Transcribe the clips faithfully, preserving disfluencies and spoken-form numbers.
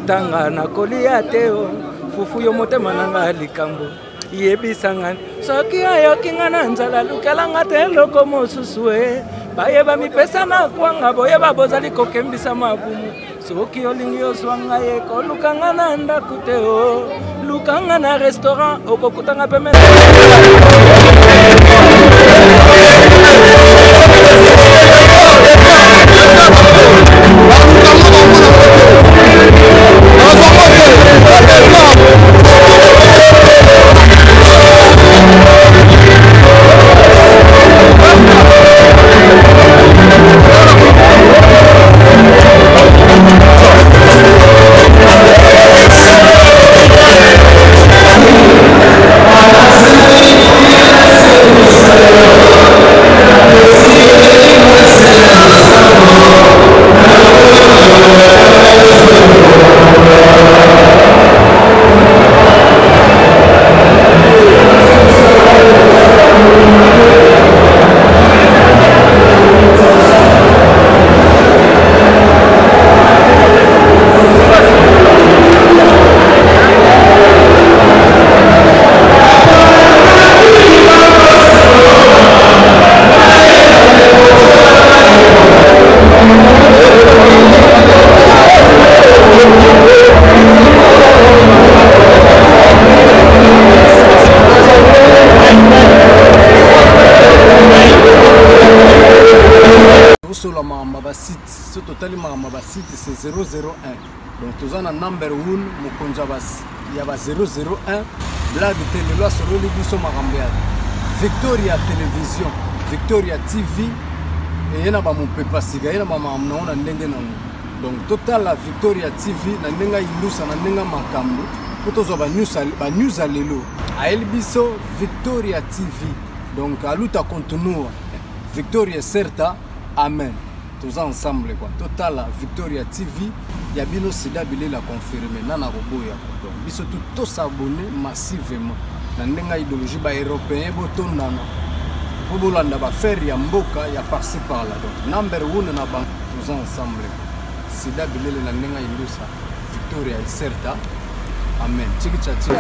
atanga na kolia teo fufu yo motema nanga likambo yebisanga soki ayoki nga na nzala lukelanga te eloko mosusu e bayeba mipesa na kwanga boyeba bozali kokembisa mabumu soki olingi ozwa ngai kolukanga na ndako te o lukanga na restaurant okokutanga pemene ce total site c'est zéro zéro un. Donc tous en number one mukonjabas il y a zéro zéro un blague télé loi sur le biso marambia Victoria télévision Victoria T V et yana ba mon pepa siga yana ba mamna na ndenge na donc total la Victoria T V na ndenga ilusa na ndenga makambo potozo ba news ba news alelo a el biso Victoria T V donc aluta continua Victoria certa amen. Tous ensemble quoi. Total la Victoria T V, il y a bien aussi d'abili la confirmer nana robo ya quoi. Donc biso tout tous s'abonner massivement. Na ndenga idéologie ba européen boton nana. Pour bolanda ba faire ya mboka ya par-ci par là. Donc number one na bank tous ensemble. C'est d'abili la ndenga ilusa Victoria est certa. Amen. Tchiki tchati.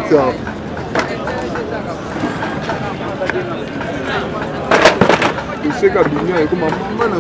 C'est que l'union est comme un moment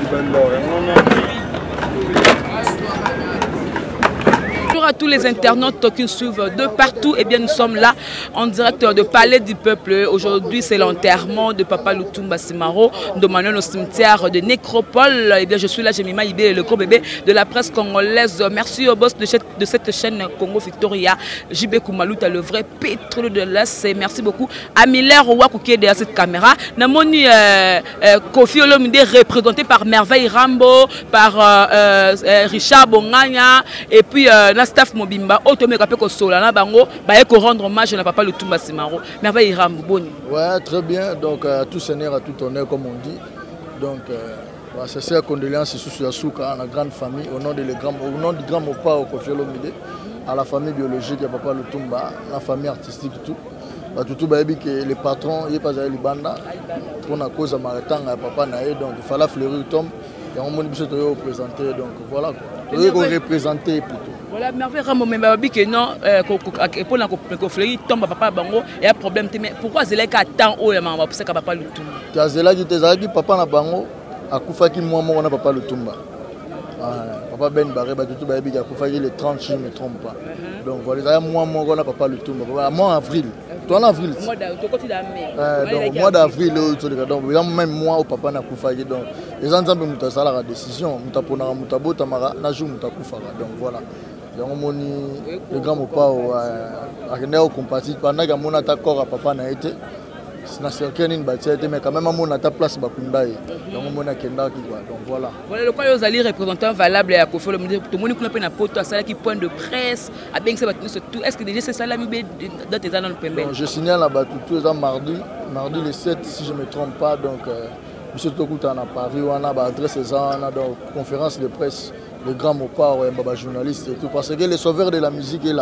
Bonjour à tous les internautes qui nous suivent de partout. Et bien nous sommes là en direct de Palais du Peuple. Aujourd'hui c'est l'enterrement de Papa Lutumba Simaro, de au cimetière de Nécropole. Et bien je suis là, j'ai Mima Ibé, le gros bébé de la presse congolaise. Merci au boss de cette, de cette chaîne Congo Victoria, J B Koumalouta, le vrai pétrole de l'Est. Et merci beaucoup à Miller Ouakou qui est derrière cette caméra. Namoni euh, euh, Kofi Olomide représenté par Merveille Rambo, par euh, euh, Richard Bonganya et puis euh, staff Mobimba, automé ko sola na bango, ba ko rendre hommage na Papa Lutumba Simaro. Merveille Rambo boni. Ouais, très bien. Donc à tout seigneur, à tout honneur comme on dit. Donc euh, bah, c'est ça condoléances sur Yasuka à la grande famille au nom de le grand au nom du grand Mopa au Kofi Olomide, à la famille biologique de Papa Lutumba, la famille artistique tout. Bah tout ba que les patrons il pas à Libanda pour la cause maritime à Papa Naé, donc il fallait fleurir tombe et on m'a dit que je représenter, donc voilà quoi. Je vais représenter plutôt. Voilà, Merveille Rambo, mais je dis que non, pour la fleurir tombe Papa Bango, il y a un problème. Mais pourquoi c'est là qu'il y a tant haut et maman pour ça que Papa Lutumba? C'est là que tu Papa na Bango, à Koufaki moi moi on a Papa Lutumba. Papa Ben Baré, tout le monde a Koufaki le trente, je ne me trompe pas. Donc voilà, moi moi on a Papa Lutumba. Moi en avril. Toi en avril. Donc mois d'avril, donc même moi au papa n'a Koufaki. Donc les gens ont pris la décision. Mutapona Mutabo Tamara, Najou Mutakoufara. Donc voilà. Donc on le grand mopa à Renéo compatit pendant que mon accord à papa n'a été. C'est une bâtisse, mais quand même mon ta place Bakundaï. Donc on a Kenda qui va. Donc voilà. Voilà le quoi vous allez représentant valable à Kofi Olomide. Tout le monde qui n'a pas poto à ça qui point de presse à bien ça tout. Est-ce que déjà c'est ça la mibé dans tes annonces pembé? Je signale là-bas tout les mardi, mardi le sept si je me trompe pas. Donc monsieur Tokouta à Paris, on a adresse ça, on a donc conférence de presse, le grand Mopa, un journaliste et tout parce que le sauveur de la musique est là.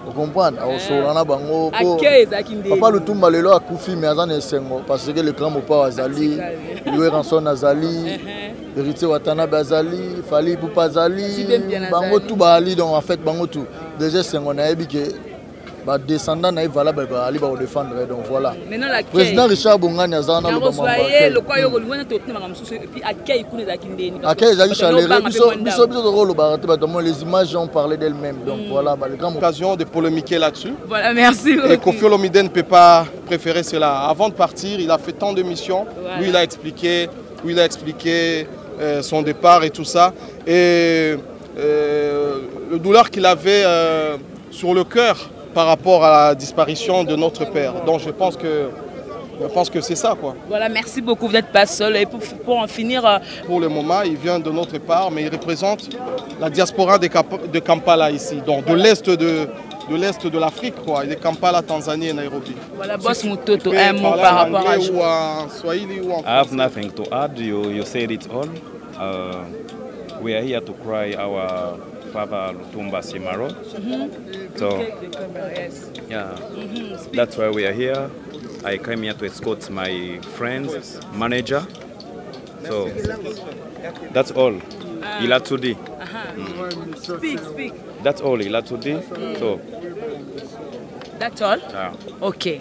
Vous comprenez? Aosolana bango. Akei Papa Lutumba lelo akufi mais azana esengo parce que le grand mopa azali, Louis Ranson azali, héritier Watanabe azali, Fali Ipupa azali, bango tout bali donc en fait bango tout. Déjà sengo na yebi que ba descendant na valable ba ali ba défendre donc voilà. Président Richard Bongani azana le bamba. Le quoi yo kolingwana to tina ngam susu et puis akei kuna za kindeni. Akei za chaleur biso biso biso rolo ba ba les images ont parlé d'elles-mêmes donc voilà ba le grand occasion de polémiquer là-dessus. Voilà, merci. Et Kofi Olomide ne peut pas préférer cela. Avant de partir, il a fait tant de missions. Voilà. Lui il a expliqué, lui il a expliqué euh, son départ et tout ça et euh, le douleur qu'il avait euh, sur le cœur par rapport à la disparition de notre père. Donc je pense que, je pense que c'est ça, quoi. Voilà, merci beaucoup, vous n'êtes pas seul. Et pour, pour en finir... Euh... Pour le moment, il vient de notre part, mais il représente la diaspora de, Cap de Kampala ici, donc de l'Est de, de, l'est de l'Afrique, quoi. Il est Kampala, Tanzanie et Nairobi. Voilà, Boss Mutoto, un mot par rapport à... Ou en Swahili ou en I have nothing to add, you, you said it all. Uh, we are here to cry our... Father Lutumba Simaro. Mm-hmm. So, yeah, mm-hmm. That's why we are here. I came here to escort my friends, manager. So, that's all. Uh, Ilatudi. Uh-huh. Mm. Speak, speak. That's all, Ilatudi. Mm. So, that's all? Yeah. Okay.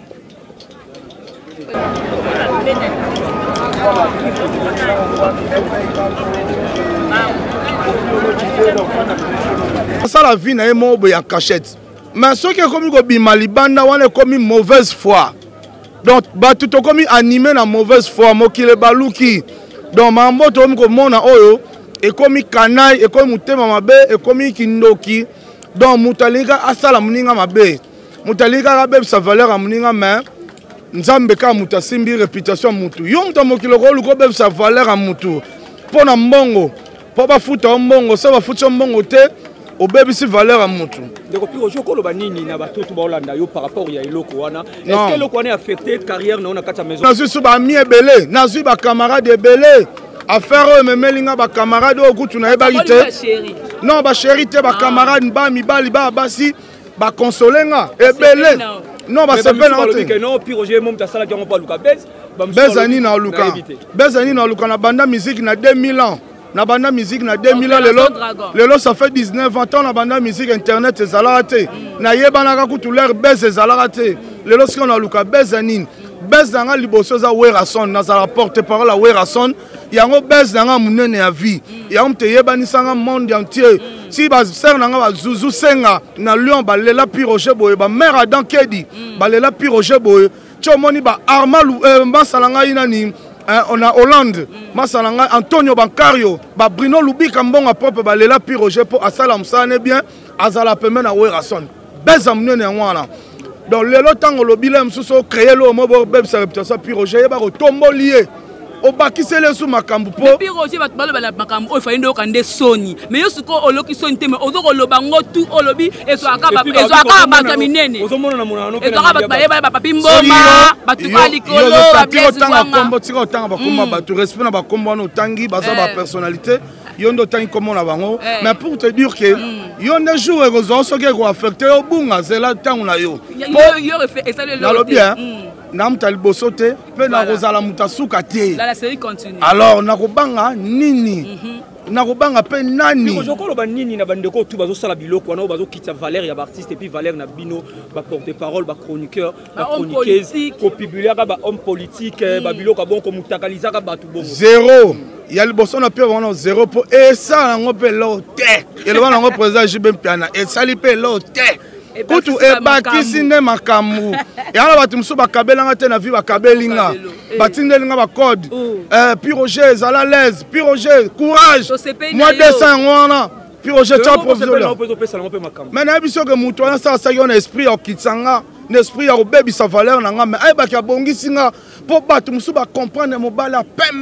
Ça la vie na mo ya cachette. Mais ce qui est comme ko bima libanda wana comme mauvaise foi. Donc ba tout comme animé na mauvaise foi mokile baluki. Donc mambo to ko mona oyo et comme canaille et comme mutema mabe et comme kindoki. Donc mutalinga asala muninga mabe. Mutalinga rabe sa valeur a muninga mais nzambe ka mutasimbi réputation mutu. Yo mutamokile ko luko be sa valeur a mutu. Pona mbongo. Pour ba futa mbongo ça ba futa mbongo te obebisi valeur à mutu. De kopiro joko lo banini na batoto ba Holanda yo par rapport ya iloko wana. Est-ce que loko wana affecté carrière na ona kata maison? Nazu su ba mi ebele, nazu ba camarade ebele. Affaire o memelinga ba camarade o kutu na ebaki te. Non ba chéri te ba camarade ba mi bali ba basi ba consolenga ebele. Non ba se pe na te. Non piro je mom ta sala ki on pa luka bez. Bezani na luka. Bezani na luka na banda musique na deux mille ans. Na banda musique na deux mille ans lelo lelo ça fait dix-neuf ans na banda musique internet ezalaka na yebana ka kutu l'air beze ezalaka te lelo ce qu'on a luka bezanine bezanga liboso za Werason na za porte parole à Werason yango bezanga munene ya vie yango te yebani sanga monde entier si ba ser nanga ba zuzu senga na Lyon ba lela Piroche boye ba mère Adam Kedi ba lela Piroche boye chomoni ba armalu masalanga inani. On a Hollande, Masalanga, Antonio Bancario, ba Bruno Lubika mbonga propre ba lela Piroche pour asala msane bien azala peme na Werason. Beza mnene wana. Donc lelo tango lobile msuso créer lo mobo beb sa réputation Piroche ba ko tombo lié. Obakisele sou makambu po. Piroche ba tbalo ba makambu o fa ndo kande soni. Mais yo suko oloki soni te mais ozo ko lobango tout olobi ezo akaba ezo akaba ba minene. Ozo mona na mona no. Ezo akaba ba yeba ba papi mboma, ba tuka likolo, ba biesi kwanga. Kombo tiko tanga ba komba ba tu respect na ba kombo no tangi ba za ba personnalité. Yondo tangi comme on a bango. Mais pour te dire que yondo jour et raison ce qui va affecter au bunga c'est là tango na yo. Yo yo refait et ça le lo bien. Nam taliboso te pe na rozala mutasuka te. La série continue. Alors nakobanga nini? Nakobanga pe nani? Ko joko lo ba nini na bandeko tout bazo sala biloko wana bazo kitsa valeur ya artiste et puis valeur na bino ba porte-parole ba chroniqueur ba chroniqueuse ko publier ka ba homme politique ba biloko bon ko mutakaliza ka batu bon. Zéro. Il y a le boson na pe wana zéro po et ça ngo pe lo te. Et le wana ngo président J B Mpiana et ça li pe lo te. Kutu ebakisi nde makambu yana batu musu bakabelanga te na vie bakabelinga batindelinga ba code euh Piroche ezala l'aise Piroche courage moi descend wana Piroche cha provisoire mais na biso ke mutu wana sa sa yona esprit okitsanga n'esprit ya obebisa valeur na nga mais ay baki abongisinga po batu musu ba comprendre mobala pembe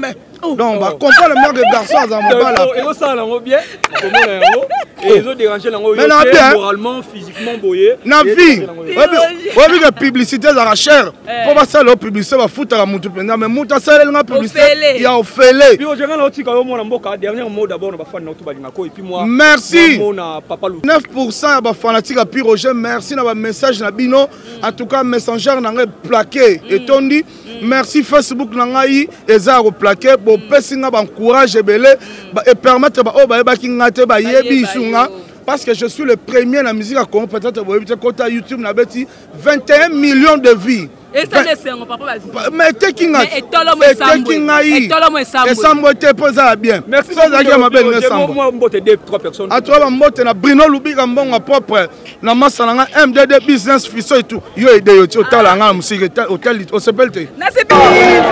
Donc, bah, comprendre le meilleur des garçons à Zambala. Et ça, là, on bien. Et ils ont dérangé là, moralement, physiquement, boyé. Na vie. Ouais, oui, la publicité, ça va cher. Pour ça, la publicité va foutre à la moutou. Mais moutou, ça, la publicité, il y a offélé. Puis, aujourd'hui, on a dit dernier mot d'abord, on va faire notre balinako. Et puis, moi, merci. neuf pour cent de fanatiques à Roger, merci dans message na bino. En tout cas, messenger n'a pas plaqué. Et on dit, merci Facebook n'a pas eu et a plaqué. Bon, personne n'a encouragé et permettre aux gens de yebi sunga parce que je suis le premier dans la musique à Congo, peut-être côté YouTube n'a bâti vingt et un millions de vies. Et ça c'est un papa mais t'es qui n'a et tolo mo sambo et tolo mo sambo et sambo te posa bien. Merci ça ça ma belle sambo moi mbote deux trois personnes à toi mbote na Bruno Lubika mbonga propre na masala M D D business fiso et tout yo aidé yo ti otala nga musique hôtel au sepelte na c'est pas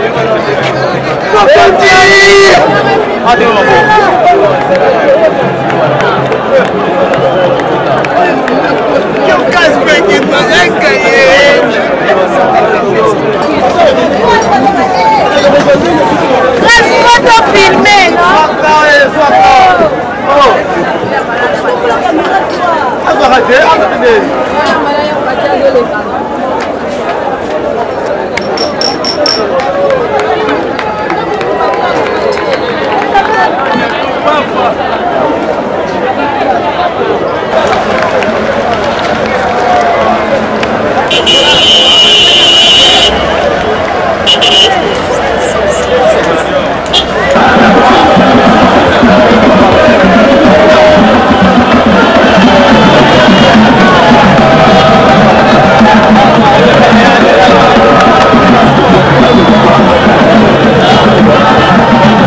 you guys making laisse-moi te filmer, non?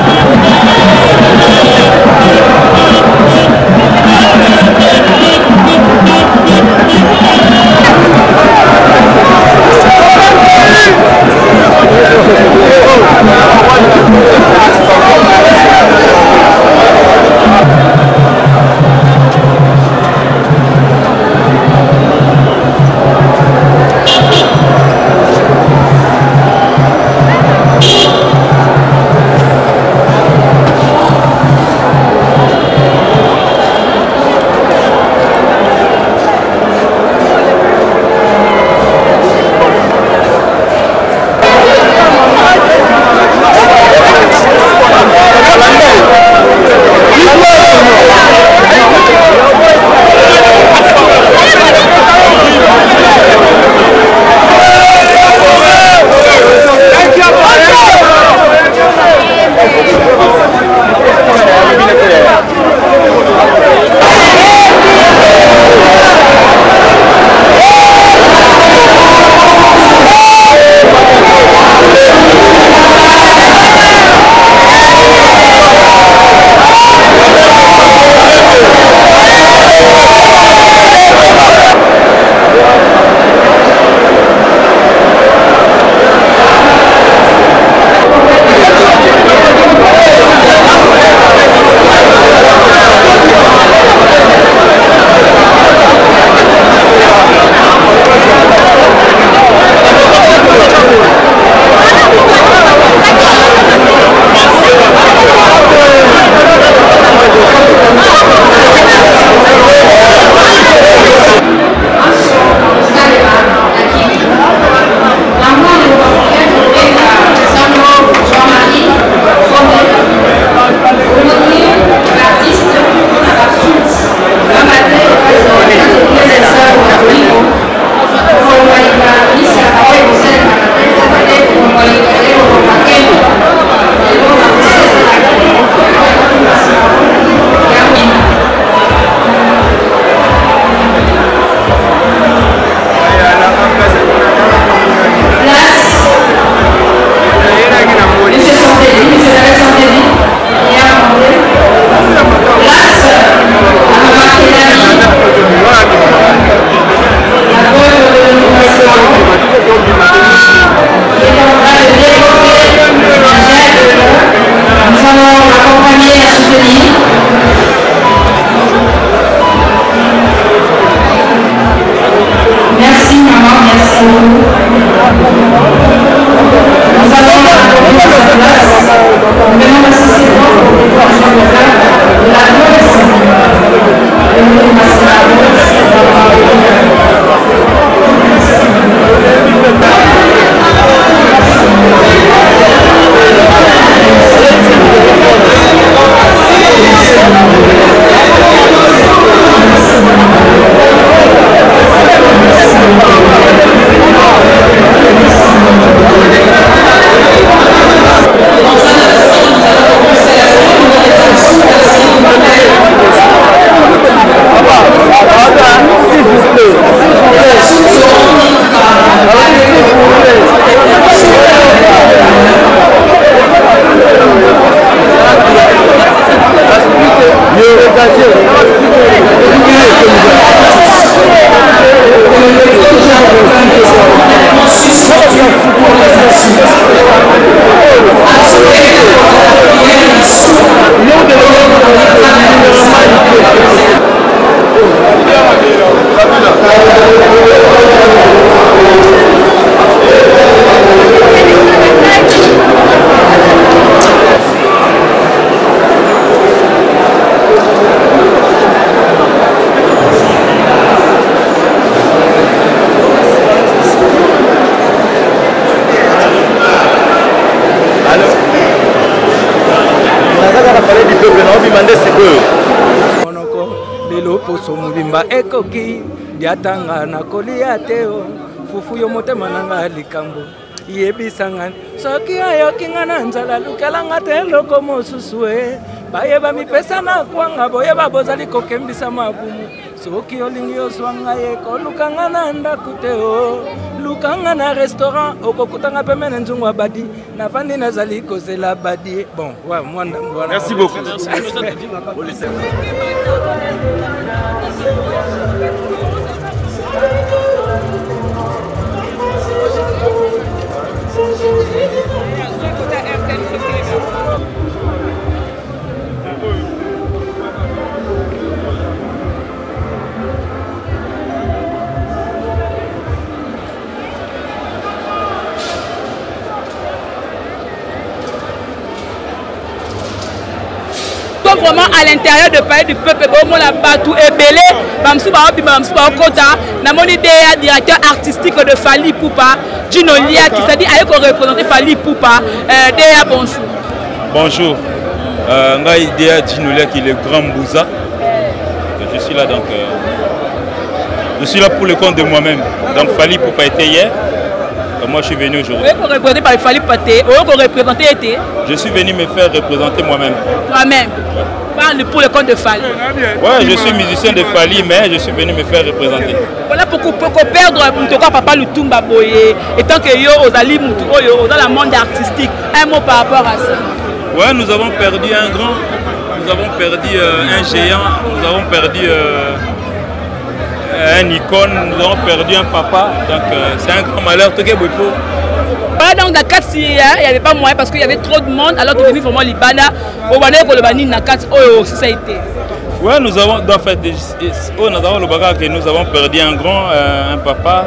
Thank you. monoko lelo poso mobimba ekoki diatanga na kolia teo fufu yo motema nanga likambo yebisanga soki ayoki nga na nzala lukelanga te eloko mosusu e bayeba mipesa na kwanga boyeba bozali kokembisa mabumu soki olingi ozwanga ye kolukanga na ndako te o lukanga na restaurant okokutanga pemene nzungu abadi nafandi nazali kozela badi bon wa mwanda mbwana. Merci beaucoup. Vraiment à l'intérieur de palais du peuple, bon la batou et belé, bamsou ba obi bamsou ba okota, na moni Déa directeur artistique de Fally Ipupa, Gino Lia qui s'est dit aille ko représenter Fally Ipupa. Euh, Déa bonjour. Bonjour. Euh, Ngai Déa Gino Lia qui est le grand Bouza. Je suis là donc euh, je suis là pour le compte de moi-même. Donc Fally Ipupa était hier. Moi je suis venu aujourd'hui. Vous représenter par Fally Ipupa, vous représenter été. Je suis venu me faire représenter moi-même. Toi-même. Parle pour le compte de Fally. Ouais, je suis musicien de Fally, mais je suis venu me faire représenter. Voilà pourquoi perdre Moutoko Papa Lutumba Boye, étant que yo Ozali Moutoko yo dans le monde artistique. Un mot par rapport à ça. Ouais, nous avons perdu un grand, nous avons perdu euh, un géant, nous avons perdu euh, un icône, nous avons perdu un papa. Donc euh, c'est un grand malheur. Voilà, donc dans quatre il n'y avait pas moyen parce qu'il y avait trop de monde, alors que venu vraiment Libana, au Bana pour le Bani dans quatre oh ça a été. Ouais, nous avons en fait oh, nous avons le bagage que nous avons perdu un grand, euh, un papa.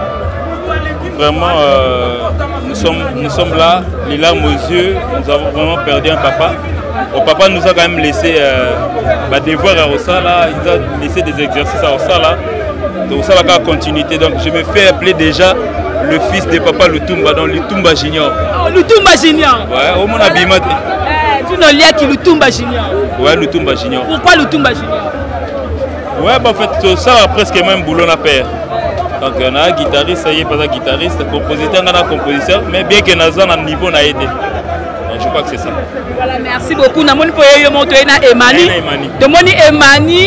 Vraiment, euh, nous sommes nous sommes là, les larmes aux yeux. Nous avons vraiment perdu un papa. Au papa nous a quand même laissé euh, bah, des devoirs à Osala, il nous a laissé des exercices à Osala. Donc ça la continuité. Donc je me fais appeler déjà le fils de Papa Lutumba, donc Lutumba Junior. Oh, Lutumba Junior. Ouais, au monde abîmé. Tu n'as lié qui Lutumba Junior. Ouais, Lutumba Junior. Pourquoi Lutumba Junior? Ouais, bah en fait ça a presque même boulot na père. Donc on a un guitariste, ça y est pas un guitariste, compositeur, on a un compositeur, mais bien que nous avons un niveau na été. Je crois que c'est ça. Voilà, merci beaucoup. Namoni pour yo monter na Emani. De moni Emani,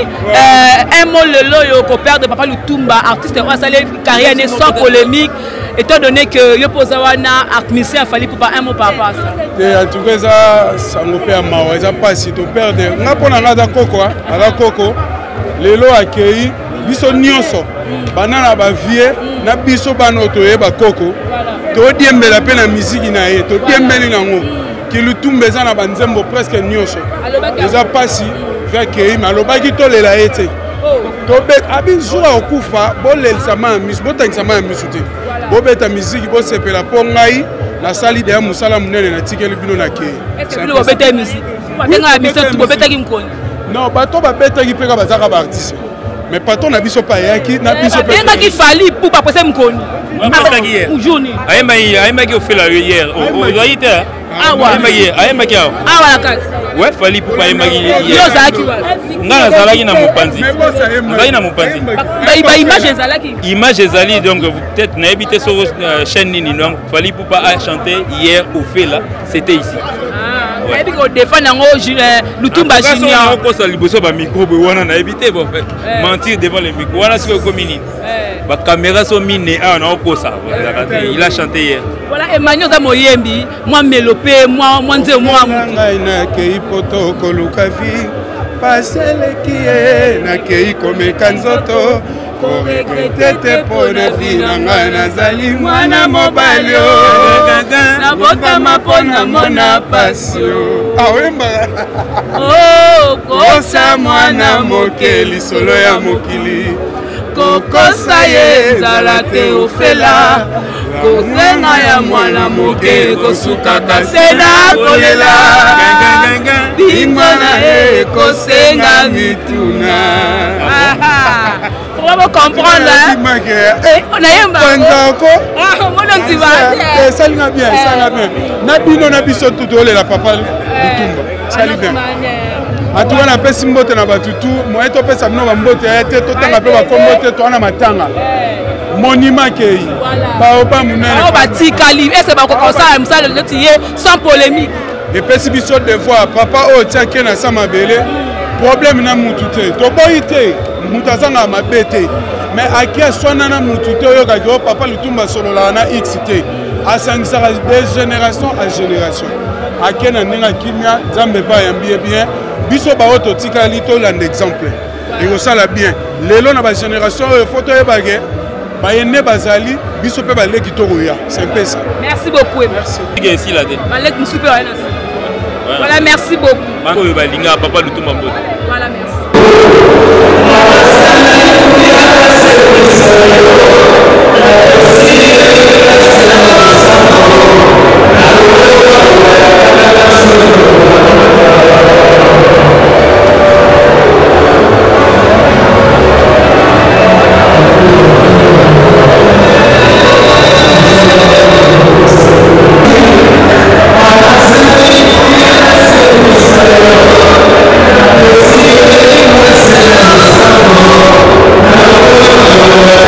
un mot le lo ko père de Papa Lutumba, artiste roi salé carrière né sans polémique. Étant donné que yo posawana artiste Fally Ipupa un mot par rapport à ça. Et en tout cas ça ça nous fait mal, ça pas si to perdre. Na pona na da koko, ala koko. Lelo accueilli biso nyonso. Banana ba vie na biso banoto e ba koko. To diembela pe na musique na ye, to diembeli nango. Qui le tombe na banzembo presque nyonso. Eza pasi faire que ma lobaki to lela été. To bet abin jour okufa bolel sama mis botang sama misute. Bo beta musique bo sepela po ngai na sali de musala munene na tikeli bino na ke. Est-ce que bo beta musique? Batenga musique to bo beta ki mkoni. Non, bato ba beta ki peka bazaka ba artiste. Mais patron na biso pa yaki na biso pe. Batenga ki Fally Ipupa poser mkoni. Aujourd'hui. Ayemba ayemba ki ofela hier. Aujourd'hui ah ouais ayemba ki awa. Ah voilà kaka. Ouais, Fally Ipupa ayemba ki hier. Yo zaki wa. Nga nazalaki na mopanzi. Nazalaki na mopanzi. Ba image ezalaki. Image ezali donc peut-être na habité sur chaîne nini donc Fally Ipupa a chanté hier au fait là, c'était ici. Ah, et puis on défend nango Lutumba Junior. On ça liboso ba micro bo wana na habité bon fait. Mentir devant les micros. Wana c'est comme mini. Ba caméra sont mine ah on a ça. Il a chanté hier. Voilà Emmanuel za moyembi, moi melopé, moi moi nze moi ngai na kei poto koluka vi pasele kie na kei komeka nzoto ko regrette te pona vi na ngai nazali mwana mobali na botama pona mona pasio awemba oh kosa mwana mokeli solo ya mokili kokosa ye zala te ofela kosenga ya mwana moke kosukaka sena kolela bingwana ye kosenga mituna on va comprendre on a yemba ah mon diva ça lui bien ça lui bien na bino na biso tout olela papa Lutumba ça lui bien En tout cas, na pesi mbote na batutu, moi to pesa bino ba mbote ya te to tanga pe ba kombote to na matanga. Monument kei. Ba opa munene. Ba tikali, et c'est ba ko ça msala le tié sans polémique. Et pesi biso de fois papa o tia ke na sama belé. Problème na mutu te. To boyite, mutu azanga mabete. Mais akia swana na mutu te yo ka jo papa Lutumba solo la na X T. Asangisa de génération à génération. Akena ninga kimia zambe ba yambie bien. Biso ba oto tikali to land exemple. Et ça la bien. Lelo na ba génération photo e bagé. Ba yene bazali biso pe ba leki to roya. C'est un peu ça. Merci beaucoup. Merci. Ici là. Malek Msupe wa nasi. Voilà, merci beaucoup. Mango ba linga papa Lutumba mbote. Voilà, merci. Thank you.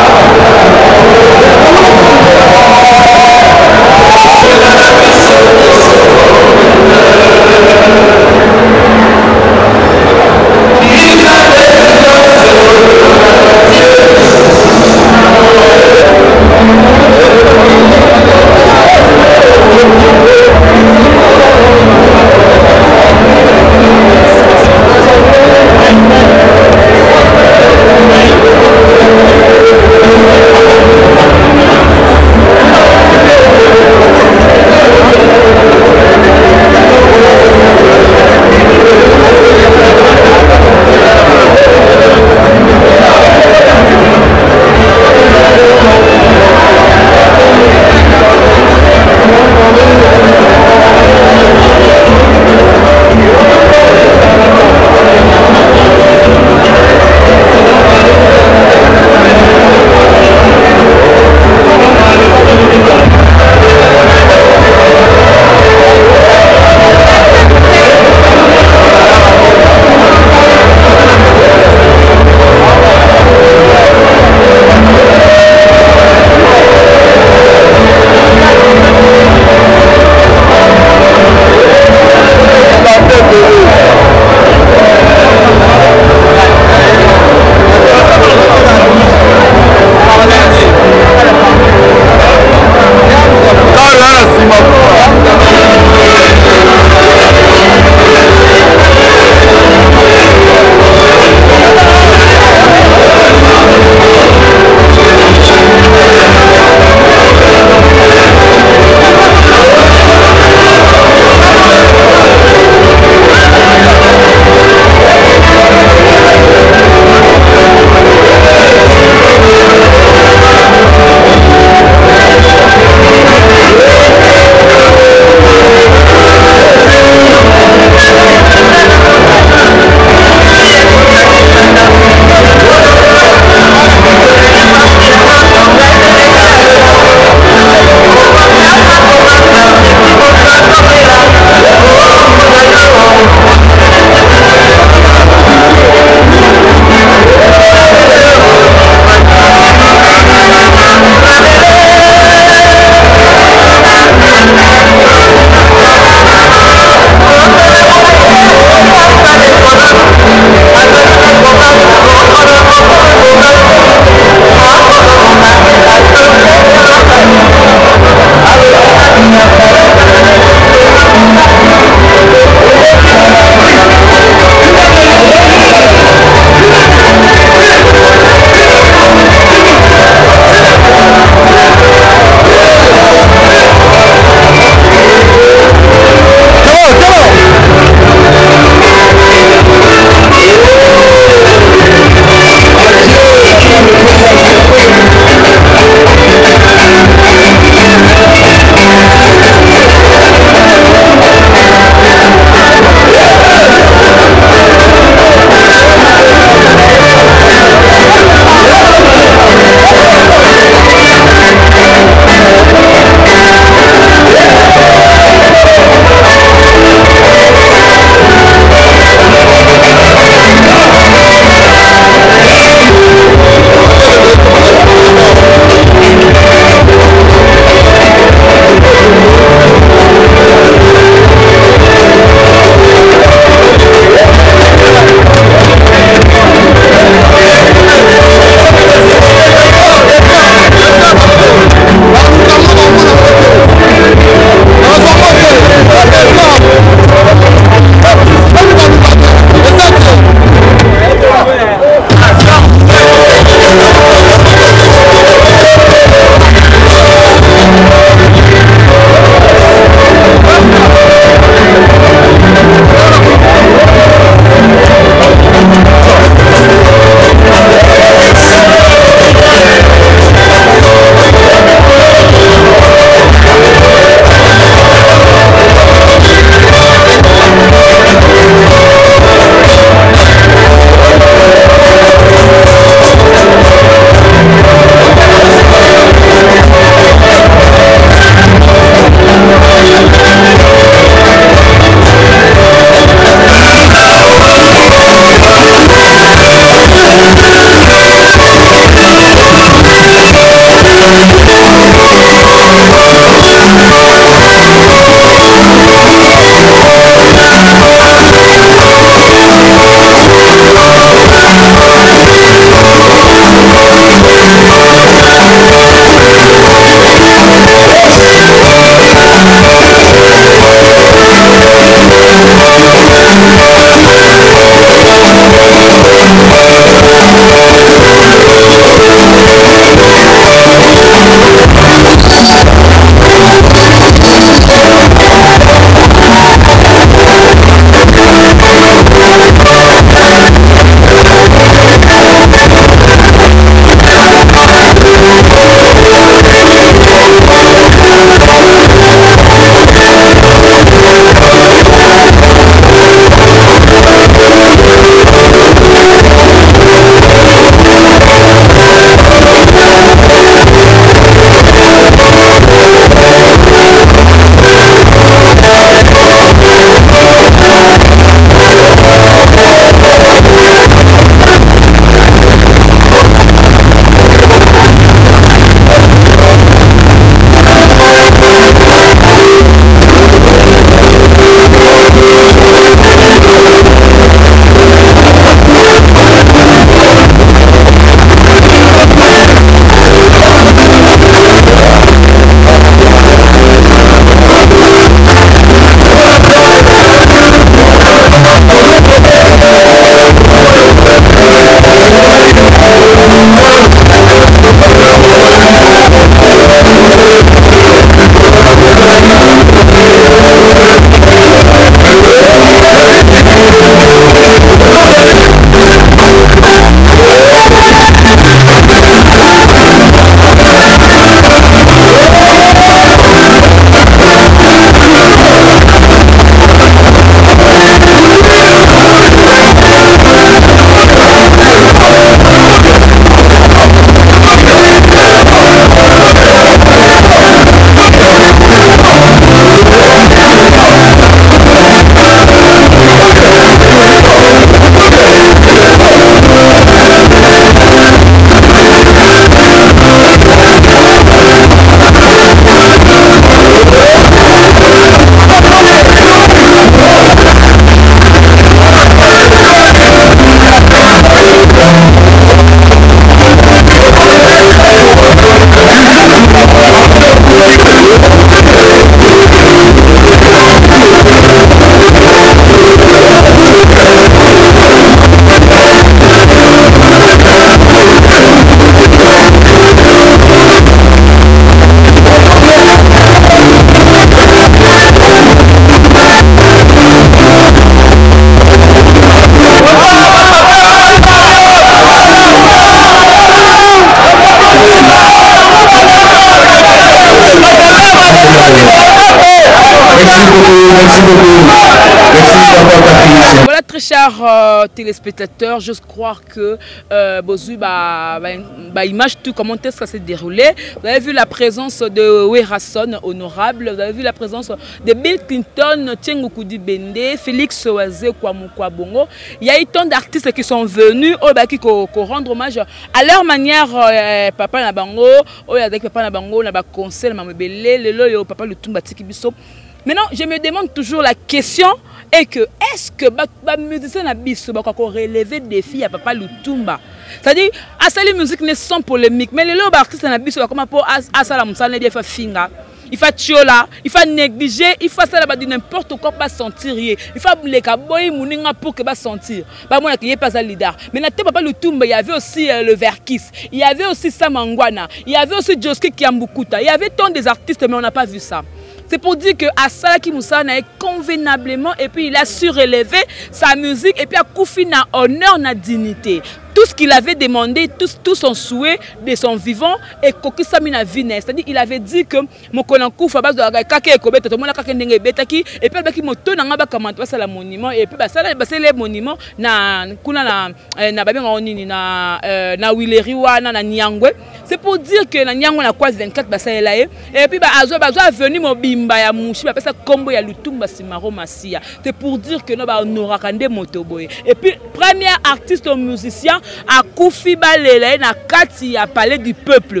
merci beaucoup. Merci Papa Patrice. Voilà, très chers euh, téléspectateurs, j'ose croire que euh, Bozu, bah, bah, bah, image tout comment est-ce que ça s'est déroulé. Vous avez vu la présence de Werason, honorable. Vous avez vu la présence de Bill Clinton, Tiengo Koudi Bende, Félix Oazé, Kwamukwa Bongo. Il y a eu tant d'artistes qui sont venus, oh, bah, qui ko, ko rendre hommage à leur manière. Euh, Papa Nabango, oh, avec Papa Nabango, Naba Conseil, Mamebele, le lo, Papa Lutumba Tikibiso. Maintenant, je me demande toujours la question est que est-ce que les musiciens ont relevé des défis à Papa Lutumba? C'est-à-dire, à les musiques ne sont polémiques, mais les artistes ont comme pour Asala Moussane, il faut finga, il faut tchola, il faut négliger, il faut ça de n'importe quoi pas sentir. Il faut les kaboy mouninga pour que pas sentir. Bah moi qui est pas ça leader. Mais na Papa Lutumba, il y avait aussi euh, le Verkis, il y avait aussi Samangwana, il y avait aussi Joski Kiambukuta, il y avait tant des artistes mais on n'a pas vu ça. C'est pour dire que Asala Moussana est convenablement et puis il a su relever sa musique et puis à Koufi na honneur, na dignité. Tout ce qu'il avait demandé, tout, tout son souhait de son vivant et Kokisami Vine. C'est-à-dire qu'il avait dit que mon kolankou fa base de la kake ekobeta tout le monde kake ndenge betaki et puis baki moto na ngaba kamanta ça la monument et puis ba ça c'est les monuments na kuna na na babenga onini na na Wileri wana na Nyangwe. C'est pour dire que na Nyangwe na quoi vingt-quatre ba ça là et puis ba azo ba venir mo bimba ya mushi ba pesa kombo ya Lutumba Simaro Masia. C'est pour dire que no ba honoraka nde motoboy. Et puis premier artiste musicien à Koufi Balela na kati ya palais du peuple.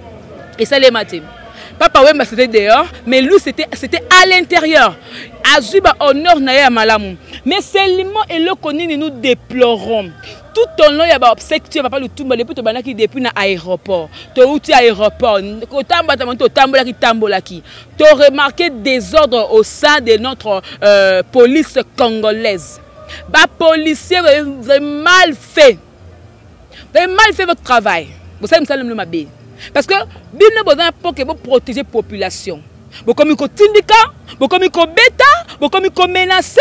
Et ça les matin. Papa Wemba c'était dehors, mais lui c'était c'était à l'intérieur. Azuba honneur na ya malamu. Mais seulement et le connu nous déplorons. Tout au long il y a ba obsèque Papa Lutumba depuis to banaki depuis na aéroport. To outi aéroport, ko tamba tamanto tambola ki tambola ki. To remarqué désordre au sein de notre euh, police congolaise. Ba policier vous avez mal fait. Vous avez mal fait votre travail. Vous savez, ça le mabé. Parce que, bien besoin pour que vous protéger la population. Vous comme vous tindika, vous comme vous bêta, vous comme vous menacez.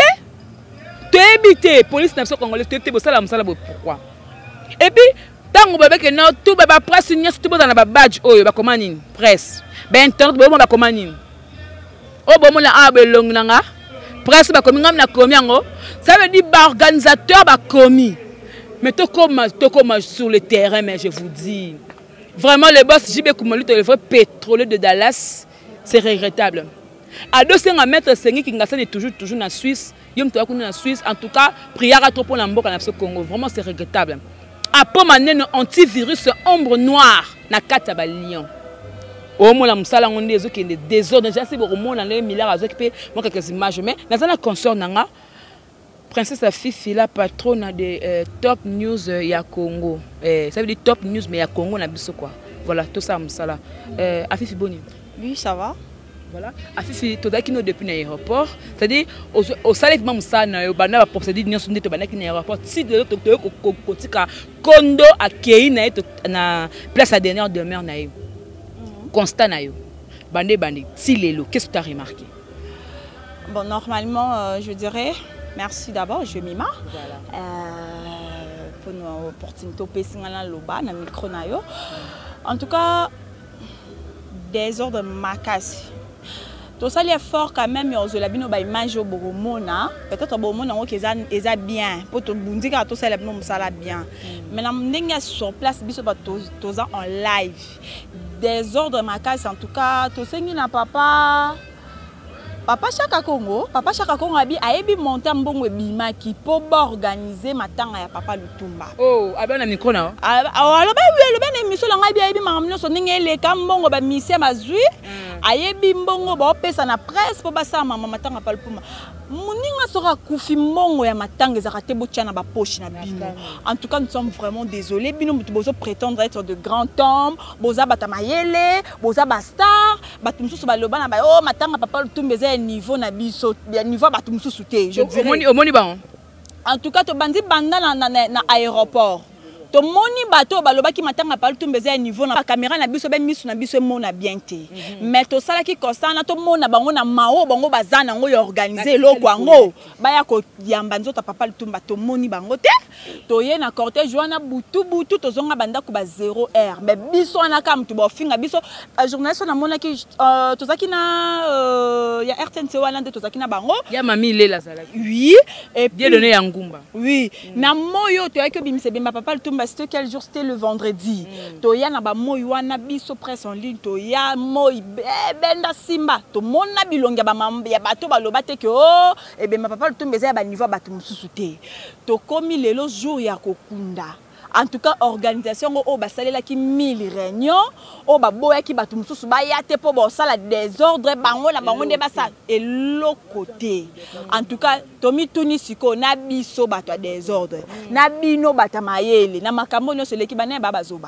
Tu éviter, police nationale congolaise, tu éviter, ça la musala pourquoi. Et puis, tant que vous avez que non, tout va presse, tout va dans la badge, oh, va comment ni presse. Ben internet, vous va comment ni. Oh, bon, on a un belong nanga. Presse, va comme na commis ngo. Ça veut dire organisateur va commis. Mais tout comme, tout comme sur le terrain, mais je vous dis, vraiment le boss J B Koumalu, le vrai pétrolier de Dallas, c'est regrettable. À deux cents mètres, c'est qui est toujours toujours en Suisse, yom to en Suisse, en tout cas, prière à trop pour l'amboka na Congo, vraiment c'est regrettable. Après mané antivirus ombre noire na kataba lion. Au moins la musala on des qui des désordres, déjà c'est au moins dans les milliards à qui moi quelques images mais dans un concert nanga Princesse Fifi, la patronne de euh, Top News euh, ya Congo. Euh, ça veut dire Top News, mais ya Congo, na biso quoi. Voilà, tout ça, ça là. Euh, Afifi Boni. Oui, ça va. Voilà. Afifi, tout qui nous depuis l'aéroport. C'est-à-dire, au salif même ça, na bana va procéder de nous de bana qui l'aéroport. Si de l'autre côté, Kondo a Kei na na place à dernière demeure na yo. Constat na yo. Bandé bandé. Si l'élo, qu'est-ce que tu as remarqué? Bon, normalement, euh, je dirais. Merci d'abord, je m'ima. Voilà. Euh, pour nous opportunité au Pessingana Loba, na micro na yo. En tout cas, des ordres makasi. Tout ça est fort quand même, mais on a bien ba image au Boromona. Peut-être au Boromona on qu'ils a bien. Pour tout bundi car tout ça est bien, ça bien. Mais la mninga sur place, biso ba tout ça en live. Des ordres makasi en tout cas, tout ça n'a papa. Papa Chaka Congo, Papa Chaka Congo a bien monté un bon bima qui peut organiser matanga ya Papa Lutumba. Oh, abana na micro na. Alors ben oui, le ben émission la ngabi abi mamno so ninge le kambongo ba mission bazui. Ayebi mbongo ba opesa na presse po basa mama matanga pa Lutumba. Muninga sera kufi mbongo ya matanga za kate botia na ba poche na bino. En tout cas, nous sommes vraiment désolés. Bino mutu bozo prétendre être de grands hommes, boza batamayele, boza ba star, batumsusu ba loba na ba oh matanga Papa Lutumba niveau na biso bien niveau ba tumsusu te je dirais au moni ba en tout cas to bandi banda na na, na aéroport to moni bato baloba ki matanga pa Lutumba eza niveau na caméra na biso ben misu na biso mona bien te mais to sala ki kosana to mona bango na mao bango bazana ngo yo organiser loko ngo baya ko yamba nzota papa Lutumba to moni bango te to ye na cortège wana butu butu to zonga banda ko ba zéro heure mais biso na kam to ba finga biso journaliste na mona ki to zaki na ya R T N C wana de to zaki na bango ya mami lela zala oui et bien donné ya ngumba oui na moyo to yake bimise bemba papa Lutumba c'était quel jour c'était le vendredi to ya na ba moyo wana biso presse en ligne to ya moy benda simba to mona bilonga ba mamba ya bato baloba te ke oh et bemba papa Lutumba eza ba niveau bato mususu te to komi lelo jour ya kokunda. En tout cas, organisation au basalela qui mille réunions, au baboya qui batum sous bayate pour bossa la désordre, bango la bango de basa et l'autre côté. En tout cas, Tomi Tunisiko na biso batwa désordre, na bino batamayele, na makambo no se l'équipe bané babazoba.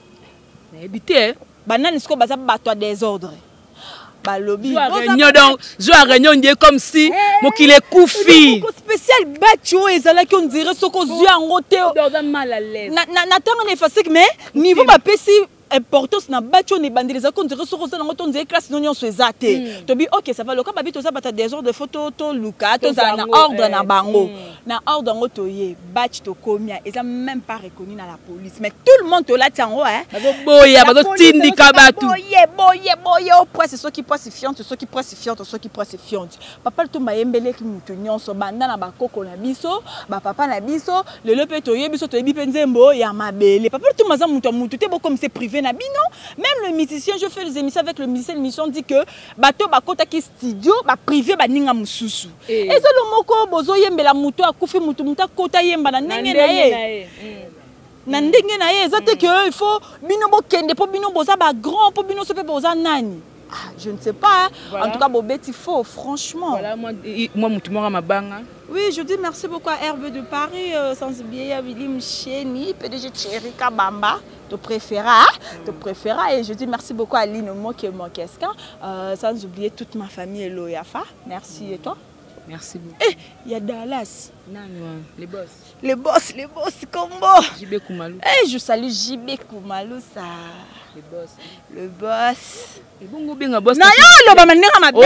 Habité, banane sko baza batwa désordre. Balobi. Réunion donc, je à réunion on dit comme si mon qu'il est koufi. Spécial batcho et ça là qu'on dirait ce qu'on dit en côté. Mal à l'aise. Na na na tanga ne facile mais niveau ba pesi importance na batcho ne bandeliza qu'on dirait ce qu'on dit en côté on dirait classe non so ezate. To bi OK ça va le cas babito ça bata des ordres de photo to luka to za na ordre na bango. Na ordre ngo to ye batch to komia et ça même pas reconnu dans la police mais tout le monde to là tiango hein. Boya bazo tindika batu. Boye boye boye au presse ceux qui presse fiante ceux qui presse fiante ceux qui presse fiante. Papa Lutumba yembele ki mutu nyonso banda na bakoko na biso, ba papa na biso, le lepe to ye biso to yebi penzembo ya mabele. Papa Lutumba za mutu mutu te bo comme c'est privé na bino. Même le musicien, je fais les émissions avec le musicien, l'émission dit que bato bakota ki studio ba privé ba ninga mususu. Et ça le moko bozo yembela mutu akufi mutu mutu kota yemba na ndenge na ye. Na ndenge na ye, ça te que il faut bino bo kende po bino boza ba grand po bino sepe boza nani. Ah, je ne sais pas. Hein. Voilà. En tout cas, Bobette, il faut, franchement. Voilà, moi, moi, moi, ma banga. Oui, je dis merci beaucoup à Herbe de Paris, euh, sans oublier à William Chéni, P D G Tcherika Bamba, te préféra, te préféra. Et je dis merci beaucoup à Lino Moke Mokesca, euh, sans oublier toute ma famille et Loyafa. Merci et toi? Merci beaucoup. Eh, il y a Dallas. Non, non, les boss. Les boss, les boss, combo. J B Koumalou. Eh, je salue J B Koumalou, ça. Le boss. Le boss. Le bon bien boss. Non, non, le maman ma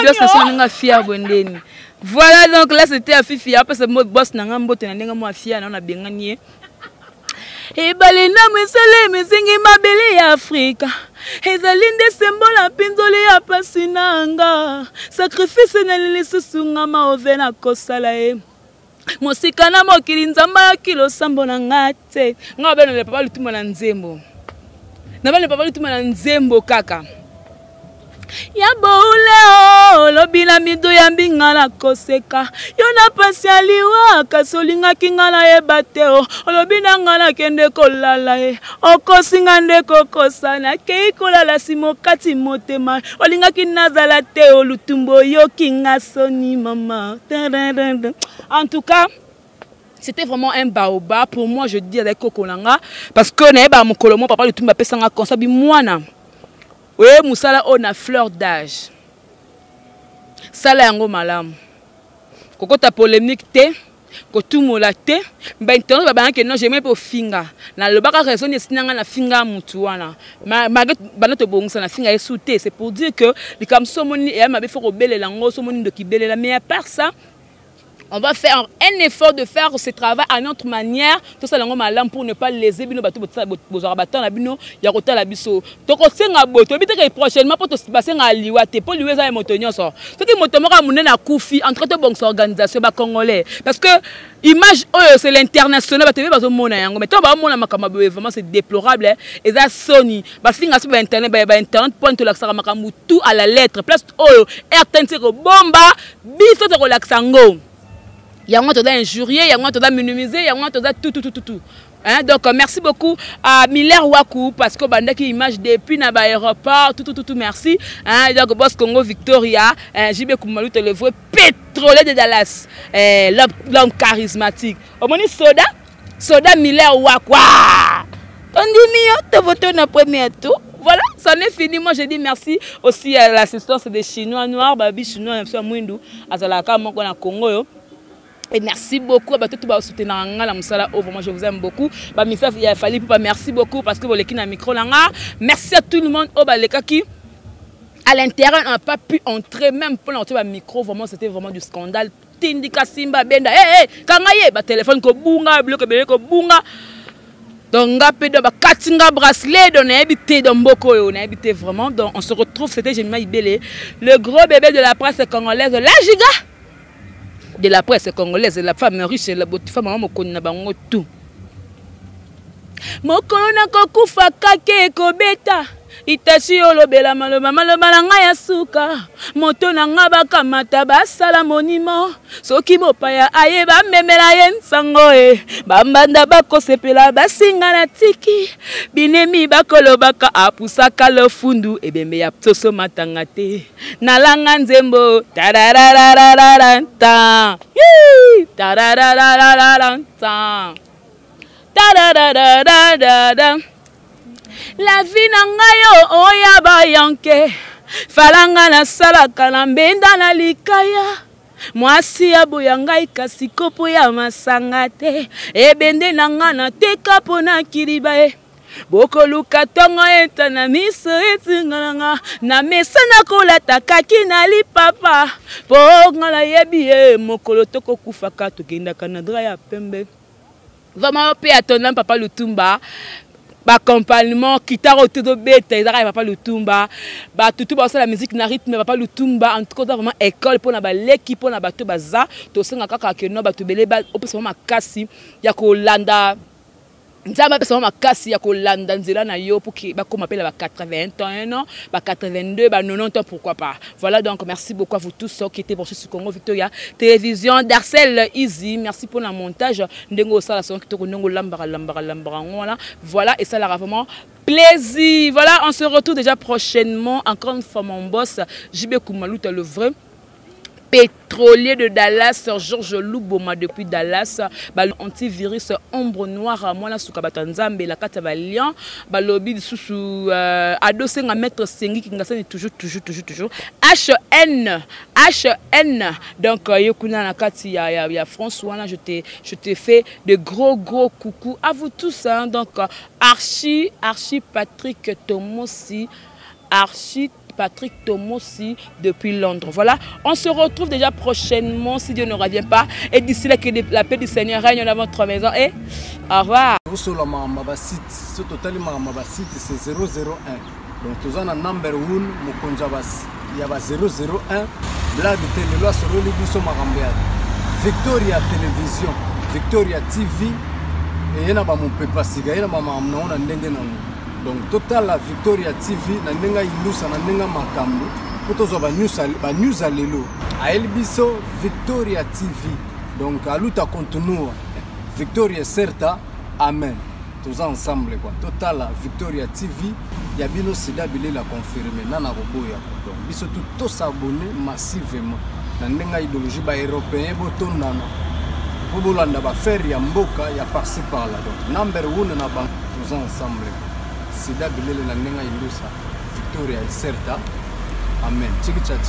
bien. Bien, voilà, donc là c'était à Fifi. Après ce mot boss n'a pas mbote na nenga mo afia na on a bien gagné. Et balena mesele mezingi mabele ya Afrika. Ezalinde sembola pinzole ya pasinanga. Sacrifice na lilisusunga maovena kosala e. Mosika na mokili nzamba kilo sambo na ngate. Ngabena le papa Lutumba na nzembo. Na bana papa Lutumba na nzembo kaka. Ya boule lobi na mido ya mbinga la koseka yo na pasialiwa kasolinga kingala ye bateo lobi na ngala kende kolala e okosinga nde kokosana ke kolala simokati motema olinga kinazala teo Lutumba yo kinga soni mama. En tout cas, c'était vraiment un baobab pour moi, je dis avec Kokolanga parce que na mon colomo papa Lutumba pesanga konsabi mwana. Oui, Moussala on a fleur d'âge. Sala yango malamu. Koko ta polémique te, ko tout mola te, ba internet ba banke non j'aime pas finga. Na le baka raison ni sinanga na finga mutu wana. Ma maget banato bongsa na finga esouté, c'est pour dire que les comme somoni et ma be faut belela ngo somoni de ki belela mais à part ça on va faire un effort de faire ce travail à notre manière. Tout ça, pour ne pas léser bino bateau bozara battant la bino ya kota la biso. Toko senga boto bité que prochainement pour te passer à liwate pour liweza et motonyo so. Ce qui motomora mouné na koufi entre deux bonnes organisations ba congolais parce que image oh c'est l'international ba tebe bazo mona yango mais to ba mona makamba vraiment c'est déplorable et ça Sony ba finga sur internet ba internet point l'accès makambu tout à la lettre place oh R T N C ko bomba biso to relaxango. Il y a un temps injurié, il y a un temps minimisé, il y a un temps tout, tout, tout, tout, tout. Hein? Donc, merci beaucoup à Miller Wakou parce que bande qui image depuis l'aéroport, tout, tout, tout, tout, merci. Hein? Donc, Boss Congo Victoria, hein? J B Koumalou, le vrai pétrolier de Dallas, eh, l'homme charismatique. Au moins, soda, soda Miller Wakou. On dit mieux, tu votes dans le premier tour. Voilà, ça en est fini. Moi, je dis merci aussi à l'assistance des Chinois noirs, Babi Chinois, M. Mwindou, à Zalaka, Moko, na Congo. Et merci beaucoup. Bah, tout va soutenir la musala. Oh, vraiment, je vous aime beaucoup. Bah, il a fallu pas merci beaucoup parce que vous l'avez micro là. Merci à tout le monde. Oh, bah, les qui à l'intérieur n'a pas pu entrer, même pour l'entrer le micro. Vraiment, c'était vraiment du scandale. Tindika Simba Benda. Hey, hey, kangaye, bah, téléphone ko bunga, bloc ko bunga. Donc, on bracelet, on a habité dans Mboko, on a habité vraiment. Donc, on se retrouve, c'était Jemima Ibele, le gros bébé de la presse congolaise, la giga de la presse congolaise, la femme riche, la beauté femme, maman mokona bango tout. Mokona kokufa kake kobeta. Itachi olobela maloba maloba na ngai ya suka moto na nga bakamata basala monimo soki mopaya ayeba memela ye nsango e bambanda bakosepela basinga na tiki binemi bakolobaka apusaka lofundu ebembe ya psoso matanga te nalanga nzembo tarararararanta tarararararanta tarararararanta. La vie nangayo oya bayanke falanga na salaka na mbenda na likaya mwasi ya boyangai kasi kopo ya masanga te ebende nanga na teka pona kiribae boko luka tongo eta na miso etinga na mesa na kolata kaki na lipapa po ngala yebi e mokolo toko kufaka tokenda kanadra ya pembe vraiment pe atona Papa Lutumba. Accompagnement, kitaro tout bête, ils arrivent Papa Lutumba, bah tout tout la musique na rythme Papa Lutumba, en tout cas vraiment école pour na ba l'équipe pour na ba to baza, to senga kaka ke no ba to belé ba opé vraiment makasi ya ko landa. Nzamba pesa makasi ya ko landa nzela na yo pour que ba comme appelle ba quatre-vingt-un ans, ba quatre-vingt-deux, ba quatre-vingt-dix ans pourquoi pas. Voilà donc merci beaucoup à vous tous qui étaient branchés sur Congo Victoria Télévision Darcel Easy, merci pour le montage ndengo sala son kitoko ndongo lambara lambara lambara voilà. Voilà et ça la vraiment plaisir. Voilà, on se retrouve déjà prochainement encore une fois mon boss J B Koumalouta le vrai pétrolier de Dallas, Georges Louboma depuis Dallas, antivirus ombre noire, moi la soukabata nzambe la kata valiant, balobi sous adossé à mettre sengi qui ngasane toujours toujours toujours toujours H N H N donc yokuna na kati ya ya François là je t'ai je t'ai fait de gros gros coucou à vous tous hein. Donc Archie Archie Patrick Tomosi Archie Patrick Tomosi depuis Londres. Voilà, on se retrouve déjà prochainement si Dieu ne revient pas. Et d'ici là, que la paix du Seigneur règne dans votre maison. Et au revoir. Sur la site, c'est totalement ma site, c'est zéro zéro un. Donc, tu as un number one, Mukonjabas. Il y a zéro zéro un. Blague de télé, sur le Libiso Marambead. Victoria Télévision, Victoria T V. Et il y a mon papa Siga, il y a ma maman, on a donc total la Victoria T V na nenga ilusa na nenga makambo potozo ba news ba news alelo a elbiso Victoria T V donc aluta continua Victoria certa amen tous ensemble quoi total la Victoria T V ya bino sida bile la confirmer nana roboya donc biso tout tous abonner massivement na nenga idéologie ba européen botondana po bolanda ba faire ya mboka ya par-ci par là donc number one na ba tous ensemble. Sida bilele na nenga ilusa Victoria certa amen.